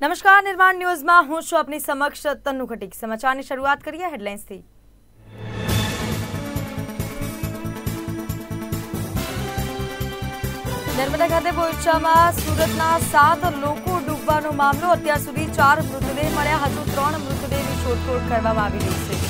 નમસ્કાર, નિર્માણ ન્યૂઝમાં હું છું આપની સમક્ષ તન્નુ ખટીક। સમાચારની શરૂઆત કરીએ હેડલાઇન્સથી। નર્મદા ખાતે બોઈચામાં સુરતના 7 લોકો ડૂબવાનો મામલો। અત્યાર સુધી 4 મૃતદેહ મળ્યા, હજુ 3 મૃતદેહની શોધખોળ કરવામાં આવી રહી છે।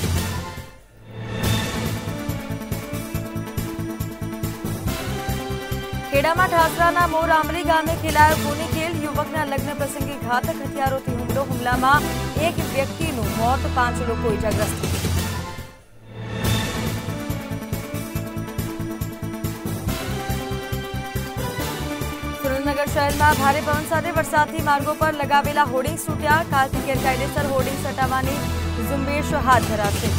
ખેડામાં ઠાસરાના મોરામલી ગામે ખેલાયો ખૂની ખેલ। યુવકના લગ્ન પ્રસંગે ઘાતક હથિયારોથી હુમલો। હુમલામાં એક વ્યક્તિનું મોત, 5 લોકો ઇજાગ્રસ્ત। સુરેન્દ્રનગર શહેરમાં ભારે પવન સાથે વરસાદથી માર્ગો પર લગાવેલા હોર્ડિંગ્સ તૂટ્યા। કાલથી ગેરકાયદેસર હોર્ડિંગ્સ હટાવવાની ઝુંબેશ હાથ ધરાશે।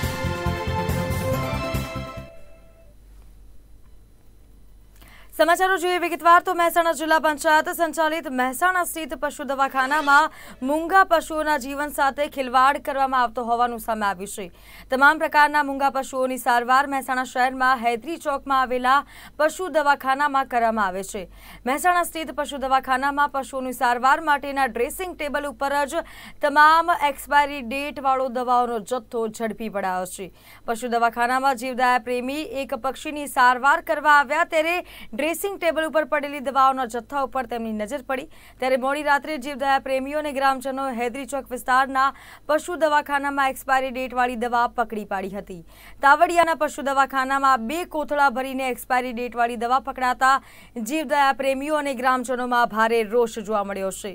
समाचारों જોઈએ વિગતવાર તો મહેસાણા જિલ્લા પંચાયત સંચાલિત મહેસાણા સ્થિત પશુ દવાખાનામાં મૂંગા પશુઓના જીવન સાથે ખિલવાડ કરવામાં આવતો હોવાનું સામે આવ્યું છે। તમામ પ્રકારના મૂંગા પશુઓની સારવાર મહેસાણા શહેરમાં હૈદરી ચોકમાં આવેલા પશુ દવાખાનામાં કરવામાં આવે છે। મહેસાણા સ્થિત પશુ દવાખાનામાં પશુઓની સારવાર માટેના ડ્રેસિંગ ટેબલ ઉપર જ તમામ એક્સપાયરી ડેટ વાળો દવાઓનો જથ્થો ઝડપી પડાયો છે। પશુ દવાખાનામાં જીવદયા પ્રેમી એક પક્ષીની સારવાર કરવા આવ્યા ત્યારે ડ્રેસિંગ ટેબલ ઉપર પડેલી દવાઓના જથ્થા ઉપર તેમની નજર પડી ત્યારે મોડી રાત્રે જીવદયા પ્રેમીઓ અને ગ્રામજનો હૈદરી ચોક વિસ્તારના પશુ દવાખાનામાં એક્સપાયરી ડેટવાળી દવા પકડી પાડી હતી। તાવડિયાના પશુ દવાખાનામાં 2 કોથળા ભરીને એક્સપાયરી ડેટવાળી દવા પકડાતા જીવદયા પ્રેમીઓ અને ગ્રામજનોમાં ભારે રોષ જોવા મળ્યો છે।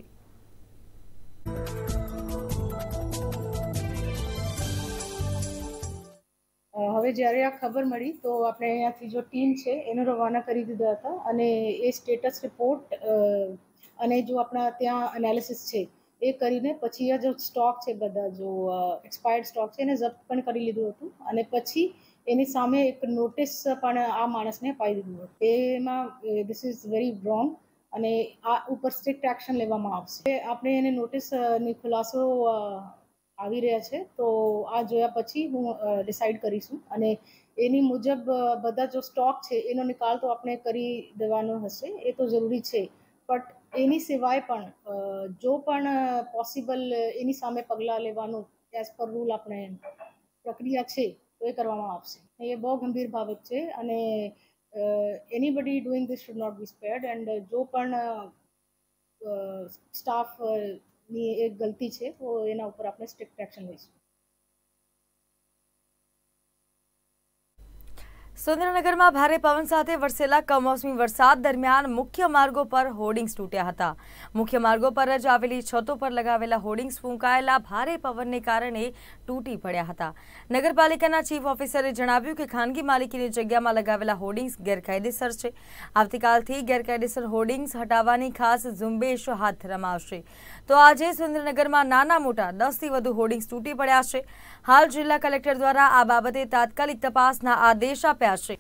હવે જ્યારે આ ખબર મળી તો આપણે અહીંયાથી જો ટીમ છે એને રવાના કરી દીધા હતા અને એ સ્ટેટસ રિપોર્ટ અને જો આપણા ત્યાં એનાલિસિસ છે એ કરીને પછી આ જો સ્ટોક છે બધા જો એક્સપાયર્ડ સ્ટોક છે એને જપ્ત પણ કરી લીધું હતું અને પછી એની સામે એક નોટિસ પણ આ માણસને અપાઈ દીધું હતું। એમાં ધીસ ઇઝ વેરી રોંગ અને આ ઉપર સ્ટ્રિક્ટ એક્શન લેવામાં આવશે। આપણે એને નોટિસની ખુલાસો આવી રહ્યા છે તો આ જોયા પછી હું ડિસાઇડ કરીશું અને એની મુજબ બધા જો સ્ટોક છે એનો નિકાલ તો આપણે કરી દેવાનો હશે, એ તો જરૂરી છે, બટ એની સિવાય પણ જો પણ પોસિબલ એની સામે પગલાં લેવાનું એઝ પર રૂલ આપણે પ્રક્રિયા છે તો એ કરવામાં આવશે। એ બહુ ગંભીર બાબત છે અને anybody doing this should not be spared and જો પણ સ્ટાફ ની એક ગલતી છે તો એના ઉપર આપણે સ્ટ્રિક્ટ એક્શન લઈશું। સુરેન્દ્રનગરમાં ભારે પવન સાથે વરસેલા કમોસમી વરસાદ દરમિયાન મુખ્ય માર્ગો પર હોર્ડિંગ્સ તૂટ્યા હતા। મુખ્ય માર્ગો પર જ આવેલી છતો પર લગાવેલા હોર્ડિંગ્સ ફૂંકાયેલા ભારે પવનને કારણે તૂટી પડ્યા હતા। નગરપાલિકાના ચીફ ઓફિસરે જણાવ્યું કે ખાનગી માલિકીની જગ્યામાં લગાવેલા હોર્ડિંગ્સ ગેરકાયદેસર છે। આવતીકાલથી ગેરકાયદેસર હોર્ડિંગ્સ હટાવવાની ખાસ ઝુંબેશ હાથ ધરવામાં આવશે। તો આજે સુરેન્દ્રનગરમાં નાના મોટા 10 થી વધુ હોર્ડિંગ્સ તૂટી પડ્યા છે। હાલ જિલ્લા કલેક્ટર દ્વારા આ બાબતે તાત્કાલિક તપાસના આદેશ આપ્યા છે।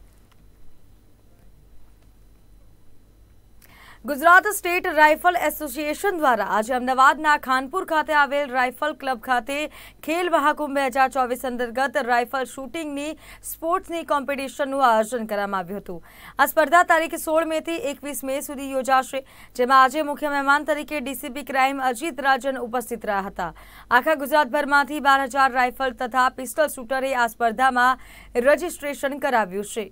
ગુજરાત સ્ટેટ રાઇફલ એસોસિએશન દ્વારા આજે અમદાવાદના ખાનપુર ખાતે આવેલ રાઇફલ ક્લબ ખાતે ખેલ મહાકુંભ 2024 અંતર્ગત રાઇફલ શૂટિંગની સ્પોર્ટ્સની કોમ્પિટિશનનું આયોજન કરવામાં આવ્યું હતું। આ સ્પર્ધા તારીખ 16 મેથી 21 મે સુધી યોજાશે, જેમાં આજે મુખ્ય મહેમાન તરીકે ડીસીપી ક્રાઇમ અજીત રાજન ઉપસ્થિત રહ્યા હતા। આખા ગુજરાતભરમાંથી 12,000 રાઇફલ તથા પિસ્તોલ શૂટરે આ સ્પર્ધામાં રજીસ્ટ્રેશન કરાવ્યું છે।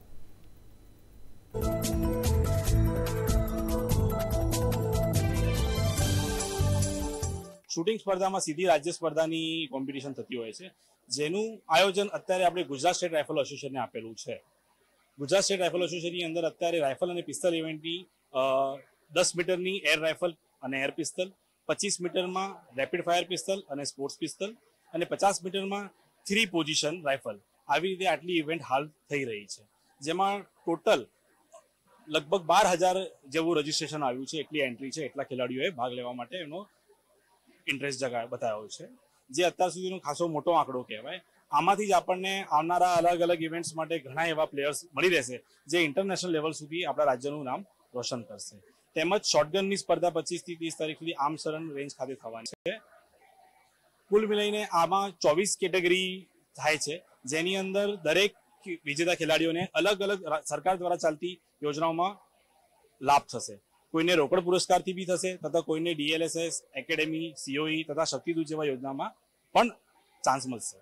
શૂટિંગ સ્પર્ધામાં સીધી રાજ્ય સ્પર્ધાની કોમ્પિટિશન થતી હોય છે, જેનું આયોજન અત્યારે આપણે ગુજરાત સ્ટેટ રાઇફલ એસોસિએશનને આપેલું છે। ગુજરાત સ્ટેટ રાઇફલ એસોસિએશનની અંદર અત્યારે રાઇફલ અને પિસ્તલ ઇવેન્ટની 10 મીટરની એર રાઇફલ અને એર પિસ્તલ, 25 મીટરમાં રેપિડ ફાયર પિસ્તલ અને સ્પોર્ટ્સ પિસ્તલ અને 50 મીટરમાં 3 પોઝિશન રાઇફલ, આવી રીતે આટલી ઇવેન્ટ હાલ થઈ રહી છે, જેમાં ટોટલ લગભગ 12,000 જેવું રજીસ્ટ્રેશન આવ્યું છે। એટલી એન્ટ્રી છે, એટલા ખેલાડીઓએ ભાગ લેવા માટે એનો ઇન્ટરેસ્ટ બતાવ્યો છે, જે અત્યાર સુધીનો ખાસો મોટો આંકડો કહેવાય। આમાંથી જ આપણને આવનારા અલગ અલગ ઇવેન્ટ્સ માટે ઘણા એવા પ્લેયર્સ મળી રહેશે જે ઇન્ટરનેશનલ લેવલ સુધી આપણા રાજ્યનું નામ રોશન કરશે। તેમજ શોટગનની સ્પર્ધા 25 થી 30 તારીખ સુધી આર્મસરન રેન્જ ખાતે થવાની છે। કુલ મિલાઈને આમાં 24 કેટેગરી થાય છે, જેની અંદર દરેક વિજેતા ખેલાડીઓને અલગ અલગ સરકાર દ્વારા ચાલતી યોજનાઓમાં લાભ થશે। કોઈને રોકડ પુરસ્કારથી બી થશે તથા કોઈને DLSS, એકેડેમી, COE તથા શક્તિદૂત જેવા યોજનામાં પણ ચાન્સ મળશે.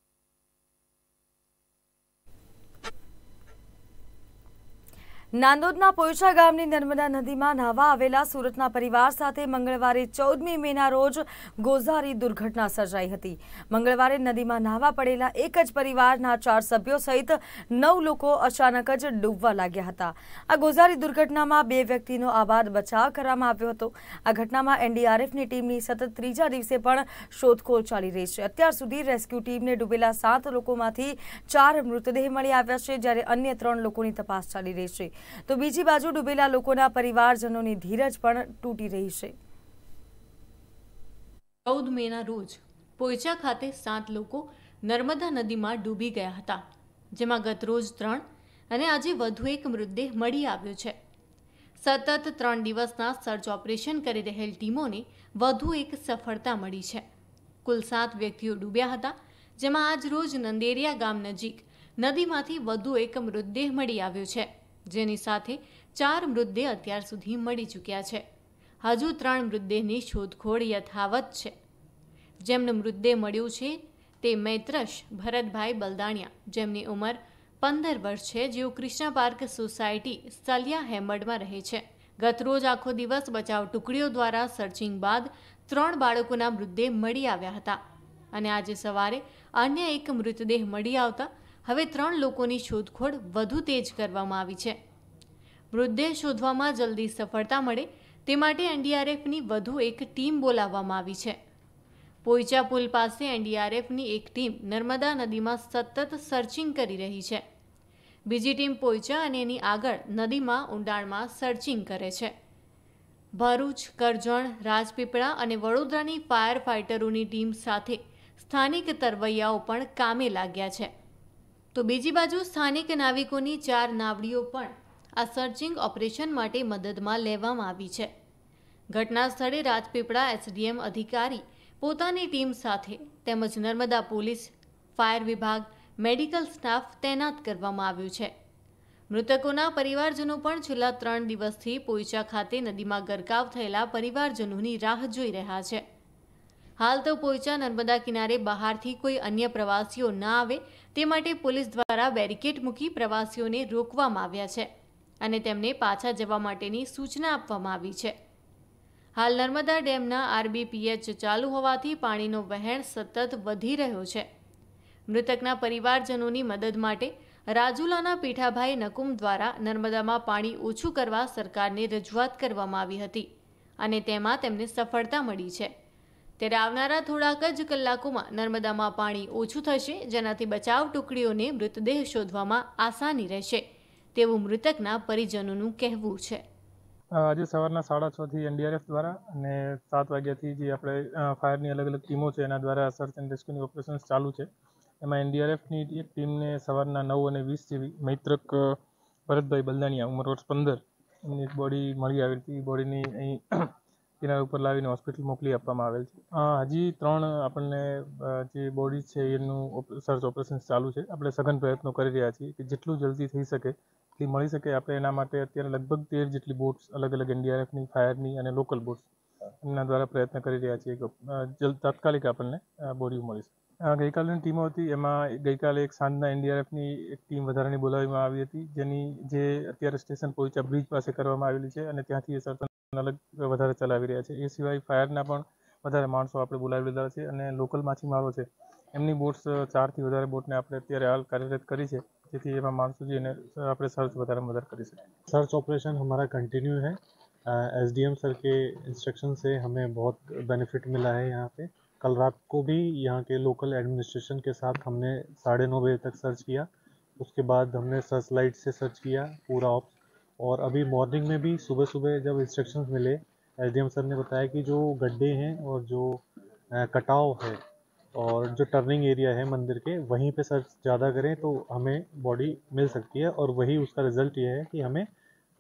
નાંદોદના પોઈચા ગામની નર્મદા નદીમાં નાહવા આવેલા સુરતના પરિવાર સાથે મંગળવારે 14મી મેના રોજ ગોઝારી દુર્ઘટના સર્જાઈ હતી. મંગળવારે નદીમાં નાહવા પડેલા એક જ પરિવારના 4 સભ્યો સહિત 9 લોકો અચાનક જ ડૂબવા લાગ્યા હતા. આ ગોઝારી દુર્ઘટનામાં 2 વ્યક્તિનો આબાદ બચાવ કરવામાં આવ્યો હતો. આ ઘટનામાં NDRFની ટીમની સતત ત્રીજા દિવસે પણ શોધખોળ ચાલી રહી છે. અત્યાર સુધી રેસ્ક્યુ ટીમને ડૂબેલા 7 લોકોમાંથી 4 મૃતદેહ મળી આવ્યા છે, જ્યારે અન્ય 3 લોકોની તપાસ ચાલી રહી છે. તો બીજી બાજુ ડૂબેલા લોકોના પરિવારજનોની ધીરજ પણ તૂટી રહી છે. 14 મેના રોજ પોઈચા ખાતે 7 લોકો નર્મદા નદીમાં ડૂબી ગયા હતા, જેમાં ગતરોજ 3 અને આજે વધુ એક મૃતદેહ મળી આવ્યો છે. સતત 3 દિવસના સર્ચ ઓપરેશન કરી રહેલ ટીમોને વધુ એક સફળતા મળી છે. કુલ 7 વ્યક્તિઓ ડૂબ્યા હતા, જેમાં આજ રોજ નંદેરિયા ગામ નજીક નદીમાંથી વધુ એક મૃતદેહ મળી આવ્યો છે, જેની સાથે 4 મૃતદેહ અત્યાર સુધી મળી ચૂક્યા છે. હજુ 3 મૃતદેહની શોધખોળ યથાવત છે. જેમનું મૃતદેહ મળ્યું છે તે મૈત્રશ ભરતભાઈ બલદાણિયા, જેમની ઉંમર 15 વર્ષ છે, જેઓ કૃષ્ણા પાર્ક સોસાયટી સલિયા હેમડમાં રહે છે. ગતરોજ આખો દિવસ બચાવ ટુકડીઓ દ્વારા સર્ચિંગ બાદ 3 બાળકોના મૃતદેહ મળી આવ્યા હતા અને આજે સવારે અન્ય એક મૃતદેહ મળી આવતા હવે 3 લોકોની શોધખોળ વધુ તેજ કરવામાં આવી છે. મૃતદેહ શોધવામાં જલ્દી સફળતા મળે તે માટે NDRFની વધુ એક ટીમ બોલાવવામાં આવી છે. પોઈચા પુલ પાસે NDRFની એક ટીમ નર્મદા નદીમાં સતત સર્ચિંગ કરી રહી છે. બીજી ટીમ પોઈચા અને એની આગળ નદીમાં ઊંડાણમાં સર્ચિંગ કરે છે. ભરૂચ, કરજણ, રાજપીપળા અને વડોદરાની ફાયર ફાઇટરોની ટીમ સાથે સ્થાનિક તરવૈયાઓ પણ કામે લાગ્યા છે. તો બીજી બાજુ સ્થાનિક નાવિકોની 4 નાવડીઓ પણ આ સર્ચિંગ ઓપરેશન માટે મદદમાં લેવામાં આવી છે. ઘટના સ્થળે રાજપીપળા SDM અધિકારી પોતાની ટીમ સાથે તેમજ નર્મદા પોલીસ, ફાયર વિભાગ, મેડિકલ સ્ટાફ તૈનાત કરવામાં આવ્યું છે. મૃતકોના પરિવારજનો પણ છેલ્લા 3 દિવસથી પોઈચા ખાતે નદીમાં ગરકાવ થયેલા પરિવારજનોની રાહ જોઈ રહ્યા છે. હાલ તો પોઈચા નર્મદા કિનારે બહારથી કોઈ અન્ય પ્રવાસીઓ ના આવે તે માટે પોલીસ દ્વારા બેરિકેડ મૂકી પ્રવાસીઓને રોકવામાં આવ્યા છે અને તેમને પાછા જવા માટેની સૂચના આપવામાં આવી છે. હાલ નર્મદા ડેમના RBPH ચાલુ હોવાથી પાણીનો વહેણ સતત વધી રહ્યો છે. મૃતકના પરિવારજનોની મદદ માટે રાજુલાના પીઠાભાઈ નકુમ દ્વારા નર્મદામાં પાણી ઓછું કરવા સરકારને રજૂઆત કરવામાં આવી હતી અને તેમાં તેમને સફળતા મળી છે. ત્યારે આવનારા થોડાક જ કલાકોમાં નર્મદામાં પાણી ઓછું થશે, જેનાથી બચાવ ટુકડીઓને મૃતદેહ શોધવામાં આસાની રહેશે તેવું મૃતકના પરિજનોનું કહેવું છે. આજે સવારના 6:30થી NDRF દ્વારા અને 7 વાગ્યાથી જે આપણે ફાયરની અલગ અલગ ટીમો છે એના દ્વારા સર્ચ એન્ડ રેસ્ક્યુની ઓપરેશન્સ ચાલુ છે. એમાં NDRFની એક ટીમને સવારના 9:20 જેવી મૈત્રક ભરતભાઈ બલદાણિયા, ઉંમર વર્ષ 15, એમની એક બોડી મળી આવી હતી. બોડીની અહીં કિનારા ઉપર લાવીને હોસ્પિટલ મોકલી આપવામાં આવેલ છે. હજી 3 આપણને જે બોડી છે એનું સર્ચ ઓપરેશન ચાલુ છે. આપણે સઘન પ્રયત્નો કરી રહ્યા છીએ કે જેટલું જલ્દી થઈ શકે એટલી મળી શકે. આપણે એના માટે અત્યારે લગભગ 13 જેટલી બોટ્સ અલગ અલગ NDRFની, ફાયરની અને લોકલ બોટ્સ એમના દ્વારા પ્રયત્ન કરી રહ્યા છીએ કે તાત્કાલિક આપણને બોડી મળી શકે. ગઈકાલની ટીમો હતી એમાં ગઈકાલે એક સાંજના NDRFની એક ટીમ વધારાની બોલાવવામાં આવી હતી, જે અત્યારે સ્ટેશન પોઈચા બ્રિજ પાસે કરવામાં આવેલી છે અને ત્યાંથી એ સર્ચ અલગ વધારે ચલાવી રહ્યા છે. એ સિવાય ફાયરના પણ વધારે માણસો આપણે બોલાવી લીધા છે અને લોકલ માછીમારો છે એમની બોટ્સ 4 થી વધારે બોટને આપણે અત્યારે હાલ કાર્યરત કરી છે, જેથી એમાં માણસો જે એને આપણે સર્ચ વધારે મદદ કરી શકીએ. सर्च ऑपरेशन हमारा कंटिन्यू है. SDM सर के इंस्ट्रक्शन से हमें बहुत बेनिफिट मिला है. यहाँ पे कल रात को भी यहाँ के लोकल एडमिनिस्ट्रेशन के साथ हमने 9:30 बजे तक सर्च किया. उसके बाद हमने सर्च लाइट से सर्च किया पूरा ऑप्स. और अभी मॉर्निंग में भी सुबह सुबह जब इंस्ट्रक्शंस मिले, SDM सर ने बताया कि जो गड्ढे हैं और जो कटाव है और जो टर्निंग एरिया है मंदिर के, वहीं पे सर्च ज़्यादा करें तो हमें बॉडी मिल सकती है. और वही उसका रिजल्ट ये है कि हमें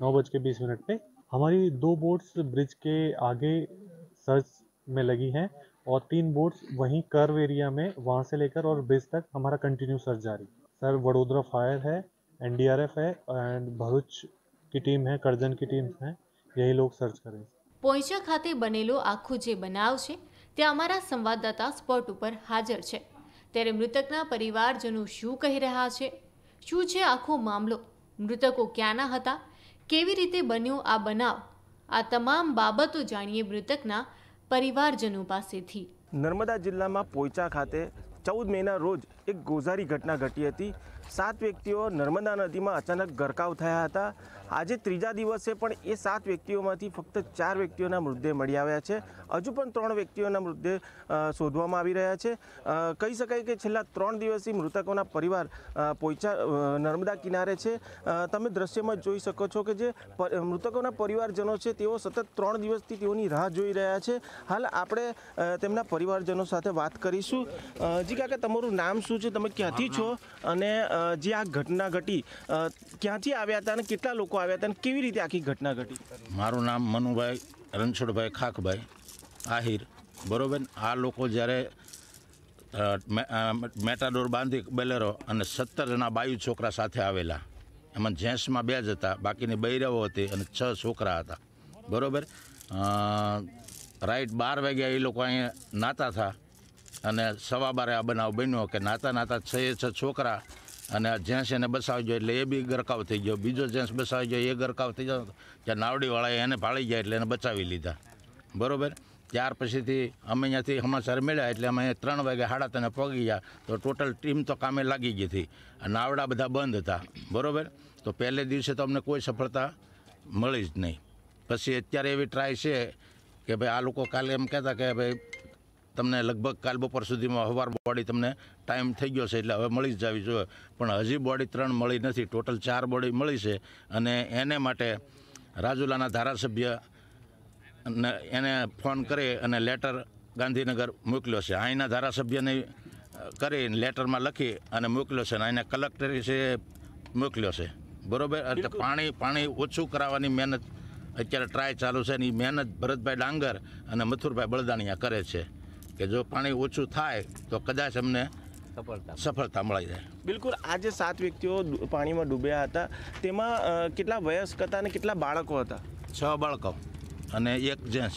9:20 पे हमारी 2 बोट्स ब्रिज के आगे सर्च में लगी हैं और 3 बोट्स वहीं कर्व एरिया में वहाँ से लेकर और ब्रिज तक हमारा कंटिन्यू सर्च जारी. सर वडोदरा फायर है, NDRF है एंड भरूच की टीम है, करजन की टीम है. यही लोग सर्च करें। પોઈચા ખાતે બનેલો આખો જે બનાવ છે તે અમારા સંવાદદાતા સ્પોટ ઉપર હાજર છે, ત્યારે મૃતકના પરિવારજનો શું કહી રહ્યા છે, શું છે આખો મામલો, મૃતકો ક્યાંના હતા, કેવી રીતે બન્યો આ બનાવ, આ તમામ બાબતો જાણીએ મૃતકના પરિવારજનો પાસેથી। નર્મદા જિલ્લામાં પોઈચા ખાતે 14 મેના રોજ એક ગોઝારી ઘટના ઘટી હતી। 7 વ્યક્તિઓ નર્મદા નદીમાં અચાનક ગરકાવ થયા હતા। આજે ત્રીજા દિવસે પણ એ 7 વ્યક્તિઓમાંથી ફક્ત 4 વ્યક્તિઓના મૃતદેહ મળી આવ્યા છે। હજુ પણ 3 વ્યક્તિઓના મૃતદેહ શોધવામાં આવી રહ્યા છે। કહી શકાય કે છેલ્લા 3 દિવસથી મૃતકોના પરિવાર પોઈચા નર્મદા કિનારે છે। તમે દ્રશ્યમાં જોઈ શકો છો કે જે મૃતકોના પરિવારજનો છે તેઓ સતત 3 દિવસથી તેઓની રાહ જોઈ રહ્યા છે। હાલ આપણે તેમના પરિવારજનો સાથે વાત કરીશું। જી કાકા, તમારું નામ શું છે, તમે ક્યાંથી છો અને જે આ ઘટના ઘટી ક્યાંથી આવ્યા હતા અને કેટલા લોકો આવ્યા હતા અને કેવી રીતે આખી ઘટના ઘટી? મારું નામ મનુભાઈ રણછોડભાઈ ખાખભાઈ આહિર, બરોબર। આ લોકો જ્યારે મેટાડોર બાંધી બેલેરો અને 17 જણા બાયુ છોકરા સાથે આવેલા, એમાં જેન્ટ્સમાં 2 જ હતા, બાકીની બૈરાઓ હતી અને 6 છોકરા હતા, બરોબર। રાઈટ 12 વાગ્યા એ લોકો અહીંયા નાતા હતા અને 12:15 આ બનાવ બન્યો કે નાતા નાતા 6 છોકરા અને જેન્ટ્સ એને બસાવી ગયો એટલે એ બી ગરકાવ થઈ ગયો, બીજો જેન્ટ્સ બસાવી ગયો એ ગરકાવ થઈ ગયો, ત્યાં નાવડીવાળાએ એને ભાળી ગયા એટલે એને બચાવી લીધા, બરાબર। ત્યાર પછીથી અમે અહીંયાથી સમાચાર મળ્યા એટલે અમે 3 વાગે 3:30 પહોંચી ગયા તો ટોટલ ટીમ તો કામે લાગી ગઈ હતી, નાવડા બધા બંધ હતા, બરાબર। તો પહેલે દિવસે તો અમને કોઈ સફળતા મળી જ નહીં। પછી અત્યારે એવી ટ્રાય છે કે ભાઈ આ લોકો કાલે એમ કહેતા કે ભાઈ તમને લગભગ કાલ બપોર સુધીમાં સવાર બોડી તમને ટાઈમ થઈ ગયો છે એટલે હવે મળી જ જવી જોઈએ, પણ હજી બોડી 3 મળી નથી, ટોટલ 4 બોડી મળી છે। અને એને માટે રાજુલાના ધારાસભ્ય એને ફોન કરી અને લેટર ગાંધીનગર મોકલ્યો છે, અહીંના ધારાસભ્યને કરી લેટરમાં લખી અને મોકલ્યો છે અને અહીંના કલેક્ટરે છે મોકલ્યો છે, બરાબર। એટલે પાણી ઓછું કરાવવાની મહેનત અત્યારે ટ્રાય ચાલુ છે અને એ મહેનત ભરતભાઈ ડાંગર અને મથુરભાઈ બળદાણિયા કરે છે કે જો પાણી ઓછું થાય તો કદાચ અમને સફળતા મળી જાય। બિલકુલ, આ જે 7 વ્યક્તિઓ પાણીમાં ડૂબ્યા હતા તેમાં કેટલા વયસ્ક હતા અને કેટલા બાળકો હતા? 6 બાળકો અને 1 જેન્ટ્સ।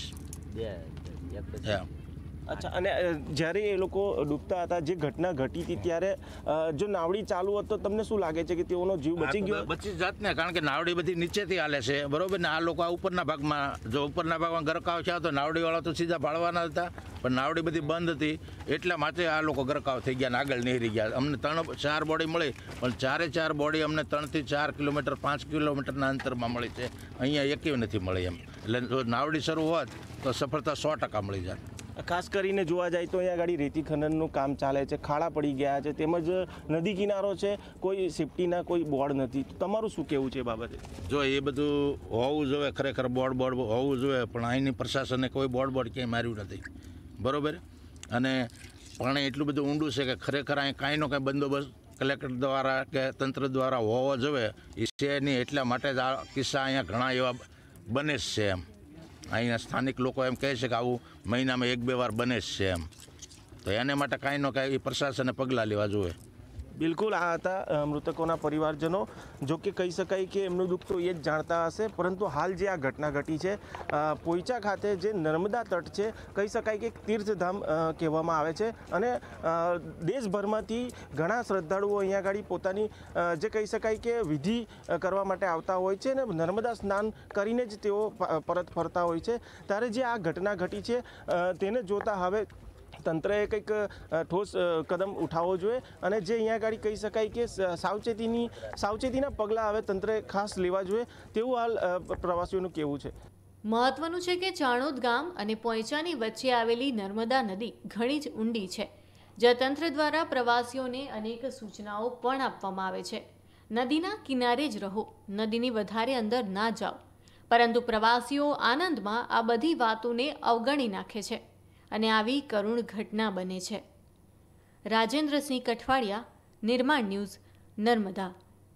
અચ્છા, અને જ્યારે એ લોકો ડૂબતા હતા, જે ઘટના ઘટી હતી ત્યારે જો નાવડી ચાલુ હોત તો તમને શું લાગે છે કે તેઓનો જીવ બચી ગયો? બચી જાત ને, કારણ કે નાવડી બધી નીચેથી હાલે છે, બરોબર ને। આ લોકો આ ઉપરના ભાગમાં, જો ઉપરના ભાગમાં ગરકાવ થયા તો નાવડીવાળા તો સીધા ભાળવાના હતા, પણ નાવડી બધી બંધ હતી એટલા માટે આ લોકો ગરકાવ થઈ ગયા અને આગળ નીકળી ગયા। અમને 4 બોડી મળી, પણ 4 બોડી અમને 3 થી 4 કિલોમીટર 5 કિલોમીટરના અંતરમાં મળી છે, અહીંયા એકેય નથી મળી એમ। એટલે જો નાવડી શરૂ હોત તો સફળતા 100% મળી જાય। ખાસ કરીને જોવા જાય તો અહીંયા આગળ રેતી ખનનનું કામ ચાલે છે, ખાડા પડી ગયા છે, તેમજ નદી કિનારો છે, કોઈ સેફટીના કોઈ બોર્ડ નથી, તમારું શું કહેવું છે એ બાબતે? જો એ બધું હોવું જોઈએ, ખરેખર બોર્ડ હોવું જોઈએ, પણ અહીંની પ્રશાસને કોઈ બોર્ડ ક્યાંય માર્યું નથી, બરાબર। અને પાણી એટલું બધું ઊંડું છે કે ખરેખર અહીં કાંઈનો કાંઈ બંદોબસ્ત કલેક્ટર દ્વારા કે તંત્ર દ્વારા હોવો જોઈએ એ છે નહીં, એટલા માટે જ આ કિસ્સા અહીંયા ઘણા એવા બને જ છે એમ। અહીંના સ્થાનિક લોકો એમ કહે છે કે આવું મહિનામાં 1-2 વાર બને જ છે એમ, તો એને માટે કાંઈનો કાંઈ પ્રશાસને પગલાં લેવા જોઈએ। બિલકુલ, આ હતા મૃતકોના પરિવારજનો। જો કે કહી શકાય કે એમનું દુઃખ તો એ જ જાણતા હશે, પરંતુ હાલ જે આ ઘટના ઘટી છે પોઈચા ખાતે જે નર્મદા તટ છે, કહી શકાય કે તીર્થધામ કહેવામાં આવે છે અને દેશભરમાંથી ઘણા શ્રદ્ધાળુઓ અહીંયા આગળ પોતાની જે કહી શકાય કે વિધિ કરવા માટે આવતા હોય છે અને નર્મદા સ્નાન કરીને જ તેઓ પરત ફરતા હોય છે। ત્યારે જે આ ઘટના ઘટી છે તેને જોતા હવે તંત્રએ કંઈક ઠોસ કદમ ઉઠાવવો જોઈએ અને જે અહીંયા આગળ કહી શકાય કે સાવચેતીના પગલાં હવે તંત્રએ ખાસ લેવા જોઈએ તેવું હાલ પ્રવાસીઓનું કહેવું છે। મહત્વનું છે કે ચાણોદ ગામ અને પોઈચાની વચ્ચે આવેલી નર્મદા નદી ઘણી જ ઊંડી છે, જ્યાં તંત્ર દ્વારા પ્રવાસીઓને અનેક સૂચનાઓ પણ આપવામાં આવે છે। નદીના કિનારે જ રહો, નદીની વધારે અંદર ના જાઓ, પરંતુ પ્રવાસીઓ આનંદમાં આ બધી વાતોને અવગણી નાખે છે અને આવી કરુણ ઘટના બને છે। રાજેન્દ્રસિંહ કઠવાડિયા, નિર્માણ ન્યૂઝ, નર્મદા।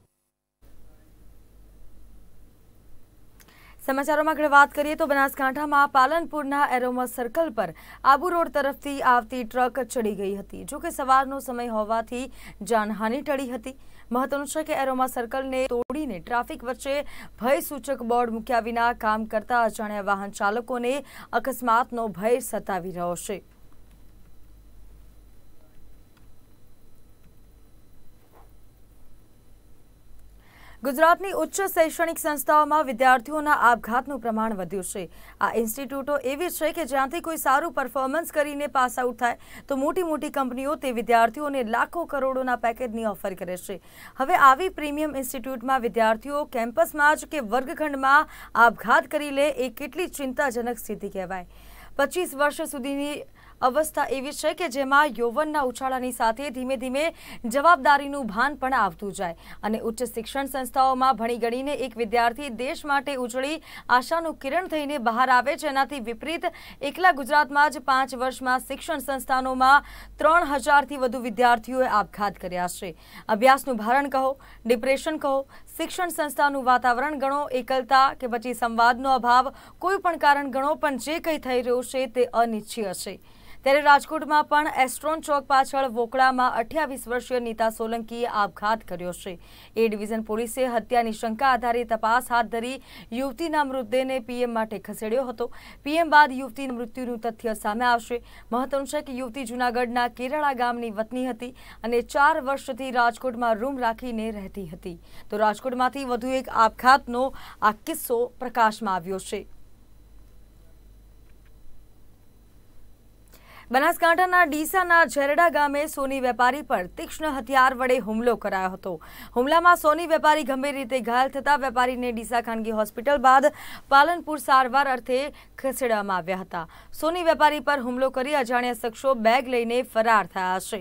સમાચારોમાં આગળ વાત કરીએ તો બનાસકાંઠામાં પાલનપુરના એરોમા સર્કલ પર આબુ રોડ તરફથી આવતી ટ્રક ચડી ગઈ હતી, જોકે સવારનો સમય હોવાથી જાનહાનિ ટળી હતી। મહત્વનું છે કે એરોમા સર્કલને તોડી તોડીને ટ્રાફિક વચ્ચે ભયસૂચક બોર્ડ મૂક્યા વિના કામ કરતા અજાણ્યા વાહન ચાલકોને અકસ્માતનો ભય સતાવી રહ્યો છે। ગુજરાતની ઉચ્ચ શૈક્ષણિક સંસ્થાઓમાં વિદ્યાર્થીઓના આપઘાતનું પ્રમાણ વધ્યું છે। આ ઇન્સ્ટિટ્યૂટો એવી છે કે જ્યાંથી કોઈ સારું પરફોર્મન્સ કરીને પાસ આઉટ થાય તો મોટી મોટી કંપનીઓ તે વિદ્યાર્થીઓને લાખો કરોડોના પેકેજની ઓફર કરે છે। હવે આવી પ્રીમિયમ ઇન્સ્ટિટ્યૂટમાં વિદ્યાર્થીઓ કેમ્પસમાં જ કે વર્ગખંડમાં આપઘાત કરી લે એ કેટલી ચિંતાજનક સ્થિતિ કહેવાય। 25 વર્ષ સુધીની અવસ્થા એવી છે કે જેમાં યૌવનના ઉછાળાની સાથે ધીમે ધીમે જવાબદારીનું ભાન પણ આવતું જાય અને ઉચ્ચ શિક્ષણ સંસ્થાઓમાં ભણી ગણીને એક વિદ્યાર્થી દેશ માટે ઉજળી આશાનું કિરણ થઈને બહાર આવે, જેનાથી વિપરીત એકલા ગુજરાતમાં જ 5 વર્ષમાં શિક્ષણ સંસ્થાનોમાં 3000થી વધુ વિદ્યાર્થીઓએ આપઘાત કર્યા છે। અભ્યાસનું ભારણ કહો, ડિપ્રેશન કહો, શિક્ષણ સંસ્થાનું વાતાવરણ ગણો, એકલતા કે પછી સંવાદનો અભાવ, કોઈ પણ કારણ ગણો, પણ જે કંઈ થઈ રહ્યું છે તે અનિચ્છનીય છે। ત્યારે રાજકોટમાં પણ એસ્ટ્રોન ચોક પાછળ વોકળામાં 28 વર્ષીય નીતા સોલંકીએ આપઘાત કર્યો છે। એ ડિવિઝન પોલીસે હત્યાની શંકા આધારે તપાસ હાથ ધરી યુવતીના મૃતદેહને પીએમ માટે ખસેડ્યો હતો। પીએમ બાદ યુવતીના મૃત્યુનું તથ્ય સામે આવશે। મહત્વનું છે કે યુવતી જૂનાગઢના કેરાળા ગામની વતની હતી અને 4 વર્ષથી રાજકોટમાં રૂમ રાખીને રહેતી હતી। તો રાજકોટમાંથી વધુ એક આપઘાતનો આ કિસ્સો પ્રકાશમાં આવ્યો છે। બનાસકાંઠાના ડીસાના ઝેરડા ગામે સોની વેપારી પર તીક્ષ્ણ હથિયાર વડે હુમલો કરાયો હતો। હુમલામાં સોની વેપારી ગંભીર રીતે ઘાયલ થતા વેપારીને ડીસા ખાનગી હોસ્પિટલ બાદ પાલનપુર સારવાર અર્થે ખસેડવામાં આવ્યા હતા। સોની વેપારી પર હુમલો કરી અજાણ્યા શખ્સો બેગ લઈને ફરાર થયા છે।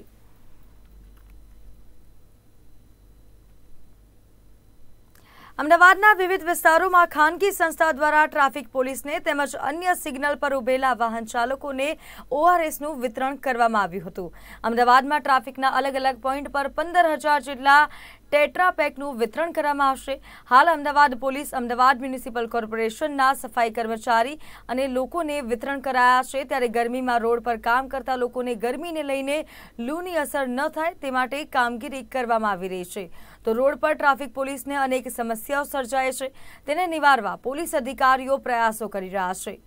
અમદાવાદના વિવિધ વિસ્તારોમાં ખાનગી સંસ્થા દ્વારા ટ્રાફિક પોલીસને તેમજ અન્ય સિગ્નલ પર ઉભેલા વાહન ચાલકોને ORSનું વિતરણ કરવામાં આવ્યું હતું। અમદાવાદમાં ટ્રાફિકના અલગ અલગ પોઈન્ટ પર 15000 જેટલા ટેટ્રાપેકનું વિતરણ કરવામાં આવશે। હાલ અમદાવાદ પોલીસ, અમદાવાદ મ્યુનિસિપલ કોર્પોરેશનના સફાઈ કર્મચારી અને લોકોને વિતરણ કરાયા છે। ત્યારે ગરમીમાં રોડ પર કામ કરતા લોકોને ગરમીને લઈને લૂની અસર ન થાય તે માટે કામગીરી કરવામાં આવી રહી છે। તો રોડ પર ટ્રાફિક પોલીસને અનેક સમસ્યાઓ સર્જાય છે, તેને નિવારવા પોલીસ અધિકારીઓ પ્રયાસો કરી રહ્યા છે।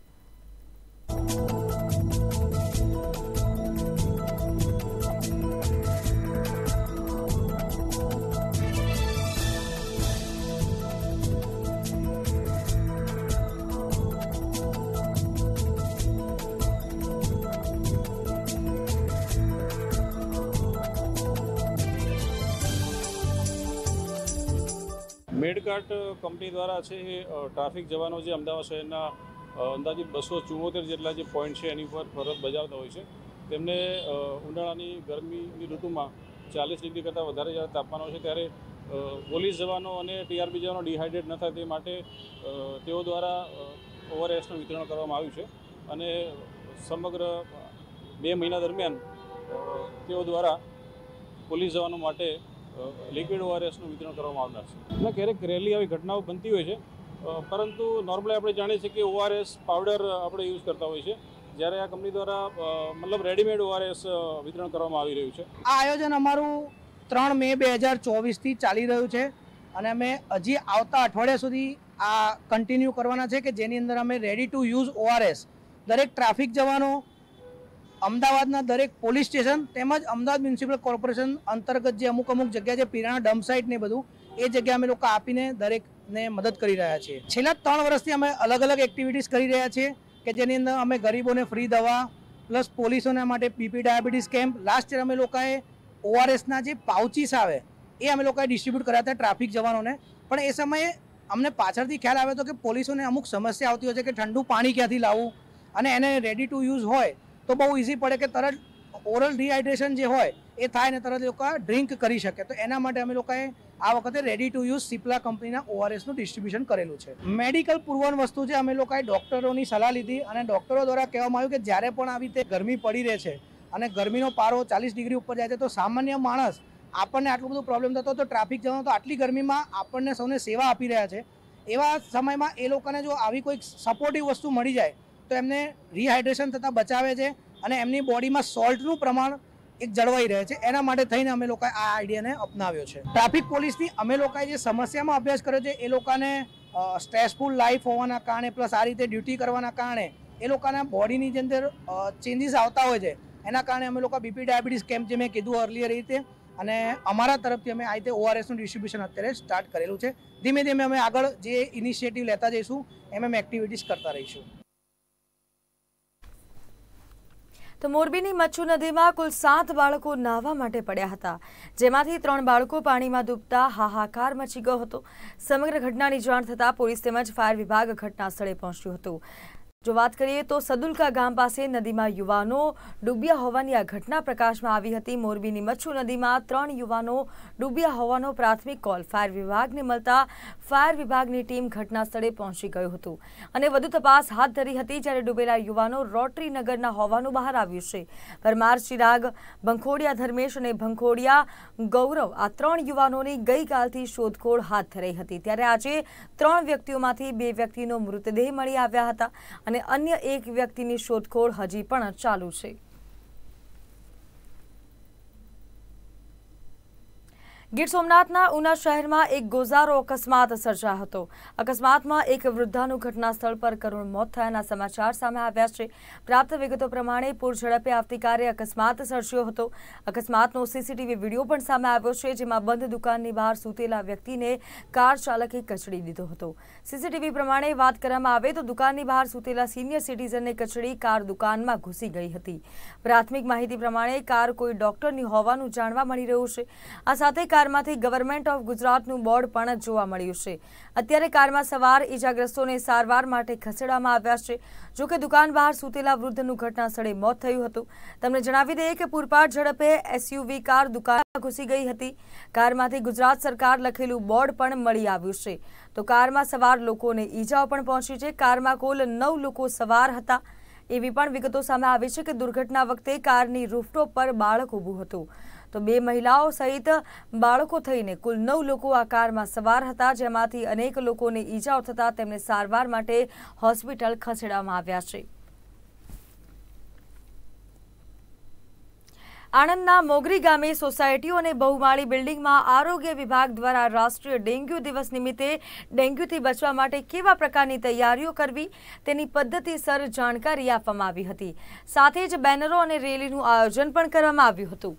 મેડકાર્ટ કંપની દ્વારા છે એ ટ્રાફિક જવાનો જે અમદાવાદ શહેરના અંદાજિત 274 જેટલા જે પોઈન્ટ છે એની પર ફરજ બજાવતા હોય છે। તેમને ઉનાળાની ગરમીની ઋતુમાં 40 ડિગ્રી કરતાં વધારે જ્યારે તાપમાન હોય છે ત્યારે પોલીસ જવાનો અને ટીઆરપી જવાનો ડિહાઇડ્રેટ ન થાય તે માટે તેઓ દ્વારા ORSનું વિતરણ કરવામાં આવ્યું છે અને સમગ્ર 2 મહિના દરમિયાન તેઓ દ્વારા પોલીસ જવાનો માટે લિક્વિડ ORSનું વિતરણ કરવામાં આવનાર છે। એટલે ક્યારેક રેલી આવી ઘટનાઓ બનતી હોય છે, પરંતુ નોર્મલી આપણે જાણીએ છીએ કે ORS પાવડર આપણે યુઝ કરતા હોય છે, જ્યારે આ કંપની દ્વારા મતલબ રેડીમેડ ORS વિતરણ કરવામાં આવી રહ્યું છે। આ આયોજન અમારું 3 મે 2024થી ચાલી રહ્યું છે અને અમે હજી આવતા અઠવાડિયા સુધી આ કન્ટિન્યુ કરવાના છે કે જેની અંદર અમે રેડી ટુ યુઝ ORS દરેક ટ્રાફિક જવાનો, અમદાવાદના દરેક પોલીસ સ્ટેશન તેમજ અમદાવાદ મ્યુનિસિપલ કોર્પોરેશન અંતર્ગત જે અમુક જગ્યા છે, પીરાણા ડમ્પ સાઇટ ને બધું, એ જગ્યા અમે લોકો આપીને દરેકને મદદ કરી રહ્યા છીએ। છેલ્લા 3 વર્ષથી અમે અલગ અલગ એક્ટિવિટીઝ કરી રહ્યા છીએ કે જેની અંદર અમે ગરીબોને ફ્રી દવા પ્લસ પોલીસોના માટે BP diabetes camp, last year અમે લોકોએ ORSના જે પાઉચીસ આવે એ અમે લોકોએ ડિસ્ટ્રીબ્યુટ કર્યા હતા ટ્રાફિક જવાનોને। પણ એ સમયે અમને પાછળથી ખ્યાલ આવ્યો હતો કે પોલીસોને અમુક સમસ્યા આવતી હોય છે કે ઠંડુ પાણી ક્યાંથી લાવવું, અને એને રેડી ટુ યુઝ હોય તો બહુ ઇઝી પડે કે તરત ઓરલ ડિહાઇડ્રેશન જે હોય એ થાય ને તરત લોકો ડ્રિંક કરી શકે। તો એના માટે અમે લોકોએ આ વખતે રેડી ટુ યુઝ સિપ્લા કંપનીના ORSનું ડિસ્ટ્રીબ્યુશન કરેલું છે। મેડિકલ પૂરવન વસ્તુ છે, અમે લોકોએ ડૉક્ટરોની સલાહ લીધી અને ડૉક્ટરો દ્વારા કહેવામાં આવ્યું કે જ્યારે પણ આવી રીતે ગરમી પડી રહે છે અને ગરમીનો પારો 40 ડિગ્રી ઉપર જાય છે તો સામાન્ય માણસ આપણને આટલું બધું પ્રોબ્લેમ થતો, તો ટ્રાફિક જવાનો તો આટલી ગરમીમાં આપણને સૌને સેવા આપી રહ્યા છે, એવા સમયમાં એ લોકોને જો આવી કોઈ સપોર્ટિવ વસ્તુ મળી જાય તો એમને રિહાઇડ્રેશન થતાં બચાવે છે અને એમની બોડીમાં સોલ્ટનું પ્રમાણ એક જળવાઈ રહે છે. એના માટે થઈને અમે લોકોએ આ આઈડિયાને અપનાવ્યો છે. ટ્રાફિક પોલીસની અમે લોકોએ જે સમસ્યામાં અભ્યાસ કર્યો છે એ લોકોને સ્ટ્રેસફુલ લાઈફ હોવાના કારણે પ્લસ આ રીતે ડ્યુટી કરવાના કારણે એ લોકોના બોડીની જે અંદર ચેન્જીસ આવતા હોય છે એના કારણે અમે લોકો બીપી ડાયાબિટીસ કેમ્પ જે મેં કીધું અર્લિયર રીતે અને અમારા તરફથી અમે આ રીતે ORSનું ડિસ્ટ્રીબ્યુશન અત્યારે સ્ટાર્ટ કરેલું છે. ધીમે ધીમે અમે આગળ જે ઇનિશિયેટિવ લેતા જઈશું એમ એક્ટિવિટીઝ કરતા રહીશું. તો મોરબીની મચ્છુ નદીમાં કુલ 7 બાળકો નાહવા માટે પડ્યા હતા, જેમાંથી 3 બાળકો પાણીમાં ડૂબતા હાહાકાર મચી ગયો હતો. સમગ્ર ઘટનાની જાણ થતાં પોલીસ તેમજ ફાયર વિભાગ ઘટના સ્થળે પહોંચ્યું હતું. જો વાત કરીએ તો સદુલકા ગામ પાસે નદીમાં યુવાનો ડૂબ્યા હોવાની આ ઘટના પ્રકાશમાં આવી હતી. મોરબીની મચ્છુ નદીમાં 3 યુવાનો ડૂબ્યા હોવાનો પ્રાથમિક કોલ ફાયર વિભાગને મળતા ફાયર વિભાગની ટીમ ઘટના સ્થળે પહોંચી ગયું હતું અને વધુ તપાસ હાથ ધરી હતી. જ્યારે ડૂબેલા યુવાનો રોટરી નગરના હોવાનું બહાર આવ્યું છે. પરમાર ચિરાગ, ભંખોડિયા ધર્મેશ અને ભંખોડિયા ગૌરવ આ 3 યુવાનોની ગઈકાલથી શોધખોળ હાથ ધરાઈ હતી. ત્યારે આજે 3 વ્યક્તિઓમાંથી 2 વ્યક્તિનો મૃતદેહ મળી આવ્યા હતા અને અન્ય 1 વ્યક્તિની શોધખોળ હજી પણ ચાલુ છે. ગીર સોમનાથના ઉના શહેરમાં એક ગોઝારો અકસ્માત સર્જાયો હતો. અકસ્માતમાં એક વૃદ્ધાનું ઘટના સ્થળ પર કરુણ મોત થયાના સમાચાર સામે આવ્યા છે. પ્રાપ્ત વિગતો પ્રમાણે પૂર ઝડપે આવતી કારે અકસ્માત સર્જ્યો હતો. અકસ્માતનો સીસીટીવી વિડીયો પણ સામે આવ્યો છે, જેમાં બંધ દુકાનની બહાર સૂતેલા વ્યક્તિને કાર ચાલકે કચડી દીધો હતો. સીસીટીવી પ્રમાણે વાત કરવામાં આવે તો દુકાનની બહાર સૂતેલા સિનિયર સિટીઝનને કચડી કાર દુકાનમાં ઘૂસી ગઈ હતી. પ્રાથમિક માહિતી પ્રમાણે કાર કોઈ ડોક્ટરની હોવાનું જાણવા મળી રહ્યું છે. આ સાથે કારમાંથી ગવર્મેન્ટ ઓફ ગુજરાતનું બોર્ડ પણ જોવા મળ્યું છે. અત્યારે કારમાં સવાર ઈજાગ્રસ્તોને સારવાર માટે ખસેડવામાં આવ્યા છે. જોકે દુકાન બહાર સૂતેલા વૃદ્ધનું ઘટના સ્થળે મોત થયું હતું. તમને જણાવી દઈએ કે પૂરપાટ ઝડપે એસયુવી કાર દુકાનમાં ઘૂસી ગઈ હતી. કારમાંથી ગુજરાત સરકાર લખેલું બોર્ડ પણ મળી આવ્યું છે. તો કારમાં સવાર લોકોને ઈજાઓ પણ પહોંચી છે. કારમાં કુલ 9 લોકો સવાર હતા. એવી પણ વિગતો સામે આવી છે કે દુર્ઘટના વખતે કારની રૂફટોપ પર બાળક ઊભું હતું. તો 2 મહિલાઓ સહિત બાળકો થઈને કુલ 9 લોકો આ કારમાં સવાર હતા, જેમાંથી અનેક લોકોને ઈજાઓ થતાં તેમને સારવાર માટે હોસ્પિટલ ખસેડવામાં આવ્યા છે. આણંદના મોગરી ગામે સોસાયટીઓ અને બહુમાળી બિલ્ડિંગમાં આરોગ્ય વિભાગ દ્વારા રાષ્ટ્રીય ડેન્ગ્યુ દિવસ નિમિત્તે ડેન્ગ્યુથી બચવા માટે કેવા પ્રકારની તૈયારીઓ કરવી તેની પદ્ધતિસર જાણકારી આપવામાં આવી હતી. સાથે જ બેનરો અને રેલીનું આયોજન પણ કરવામાં આવ્યું હતું.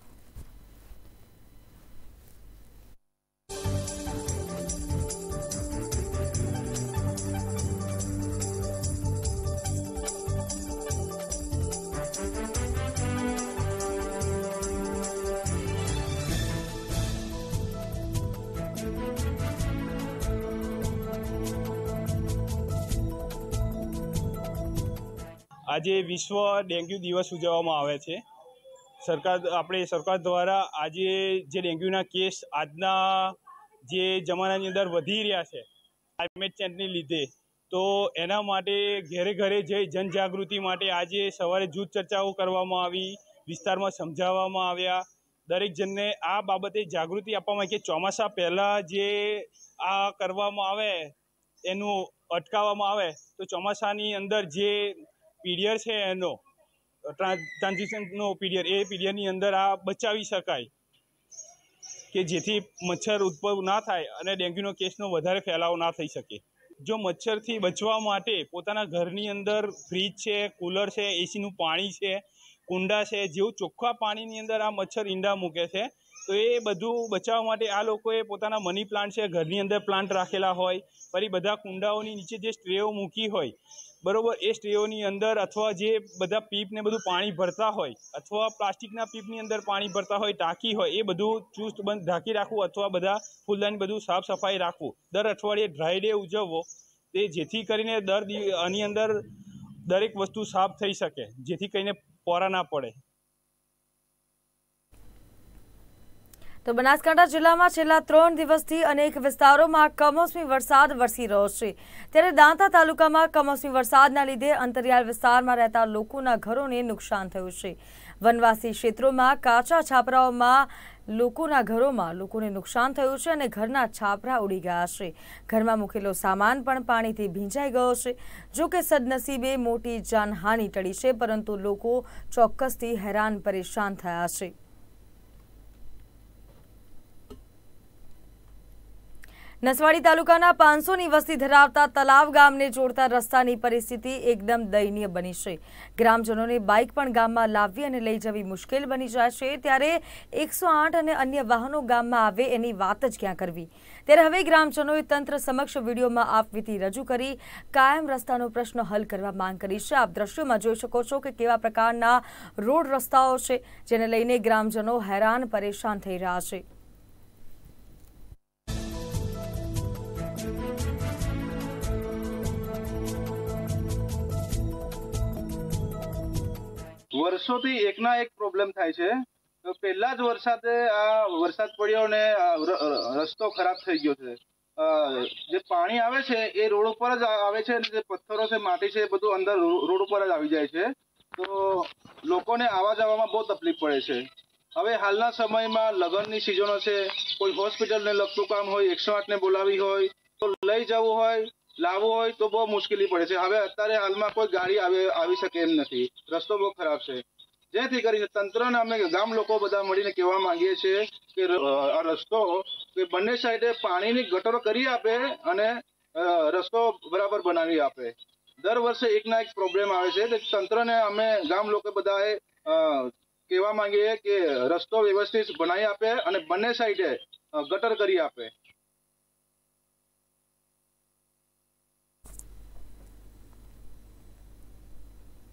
આજે વિશ્વ ડેન્ગ્યુ દિવસ ઉજવવામાં આવે છે. સરકાર દ્વારા આજે જે ડેન્ગ્યુના કેસ આજના જે જમાનાની અંદર વધી રહ્યા છે ક્લાઇમેટ ચેન્જને લીધે, તો એના માટે ઘરે ઘરે જઈ જનજાગૃતિ માટે આજે સવારે જૂથ ચર્ચાઓ કરવામાં આવી, વિસ્તારમાં સમજાવવામાં આવ્યા. દરેક જણને આ બાબતે જાગૃતિ આપવામાં આવી કે ચોમાસા પહેલાં જે આ કરવામાં આવે એનું અટકાવવામાં આવે તો ચોમાસાની અંદર જે પીરિયડ છે એનો ટ્રાન્ઝિશનનો પીરિયડ, એ પીરિયડની અંદર આ બચાવી શકાય કે જેથી મચ્છર ઉદ્ભવ ના થાય અને ડેન્ગ્યુનો કેસનો વધારે ફેલાવો ના થઈ શકે. જો મચ્છરથી બચવા માટે પોતાના ઘરની અંદર ફ્રીજ છે, કુલર છે, એસીનું પાણી છે, કુંડા છે, જેવું ચોખ્ખા પાણીની અંદર આ મચ્છર ઈંડા મૂકે છે, તો એ બધું બચાવવા માટે આ લોકોએ પોતાના મની પ્લાન્ટ છે ઘરની અંદર પ્લાન્ટ રાખેલા હોય, ફરી બધા કુંડાઓની નીચે જે સ્ટ્રેઓ મૂકી હોય બરોબર, એ સ્ટ્રેઓની અંદર અથવા જે બધા પીપને બધું પાણી ભરતા હોય અથવા પ્લાસ્ટિકના પીપની અંદર પાણી ભરતા હોય, ટાંકી હોય, એ બધું ચુસ્ત બંધ ઢાંકી રાખવું અથવા બધા ફૂલદાની બધું સાફ સફાઈ રાખવું. દર અઠવાડિયે ડ્રાય ડે ઉજવવો, તે જેથી કરીને આની અંદર દરેક વસ્તુ સાફ થઈ શકે, જેથી કરીને પોરા ના પડે. તો બનાસકાંઠા જિલ્લામાં છેલ્લા 3 દિવસથી અનેક વિસ્તારોમાં કમોસમી વરસાદ વરસી રહ્યો છે. ત્યારે દાંતા તાલુકામાં કમોસમી વરસાદના લીધે અંતરિયાળ વિસ્તારમાં રહેતા લોકોના ઘરોને નુકસાન થયું છે. વનવાસી ક્ષેત્રોમાં કાચા છાપરાઓમાં લોકોને નુકસાન થયું છે અને ઘરના છાપરા ઉડી ગયા છે. ઘરમાં મૂકેલો સામાન પણ પાણીથી ભીંજાઈ ગયો છે. જો કે સદનસીબે મોટી જાનહાનિ ટળી છે, પરંતુ લોકો ચોક્કસથી હેરાન પરેશાન થયા છે. નસવાડી તાલુકાના 500ની વસ્તી ધરાવતા તલાવ ગામને જોડતા રસ્તાની પરિસ્થિતિ એકદમ દયનીય બની છે। ગ્રામજનોને બાઇક પણ ગામમાં લાવવી અને લઈ જવી મુશ્કેલ બની જાય છે, ત્યારે 108 અને અન્ય વાહનો ગામમાં આવે એની વાત જ ક્યાં કરવી। ત્યારે હવે ગ્રામજનોએ તંત્ર સમક્ષ વિડીયોમાં આપવીતી રજૂ કરી કાયમ રસ્તાનો પ્રશ્ન હલ કરવા માંગ કરી છે। આપ દ્રશ્યોમાં જોઈ શકો છો કે કેવા પ્રકારના રોડ રસ્તાઓ છે, જેને લઈને ગ્રામજનો હેરાન પરેશાન થઈ રહ્યા છે। વર્ષોથી એકના એક પ્રોબ્લેમ થાય છે। તો પહેલા જ વરસાદ પડ્યો ને રસ્તો ખરાબ થઈ ગયો છે। જે પાણી આવે છે એ રોડ ઉપર જ આવે છે, જે પથ્થરો છે, માટી છે, એ બધું અંદર રોડ ઉપર જ આવી જાય છે। તો લોકોને આવવા જવામાં બહુ તકલીફ પડે છે। હવે હાલના સમયમાં લગ્નની સિઝનો છે, કોઈ હોસ્પિટલને લગતું કામ હોય, 108ને બોલાવી હોય તો લઈ જવું હોય, લાવવું હોય તો બહુ મુશ્કેલી પડે છે। હવે અત્યારે હાલમાં કોઈ ગાડી આવી શકે એમ નથી, રસ્તો બહુ ખરાબ છે। જેથી કરીને તંત્રને અમે ગામ લોકો બધા મળીને કહેવા માંગીએ છીએ કે આ રસ્તો કે બંને સાઈડે પાણીની ગટરો કરી આપે અને રસ્તો બરાબર બનાવી આપે। દર વર્ષે એકના એક પ્રોબ્લેમ આવે છે। તંત્રને અમે ગામ લોકો બધાએ કહેવા માંગીએ કે રસ્તો વ્યવસ્થિત બનાવી આપે અને બંને સાઈડે ગટર કરી આપે।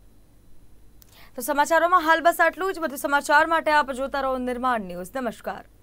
તો સમાચારોમાં હાલ બસ આટલું જ। વધુ સમાચાર માટે આપ જોતા રહો નિર્માણ ન્યૂઝ। નમસ્કાર।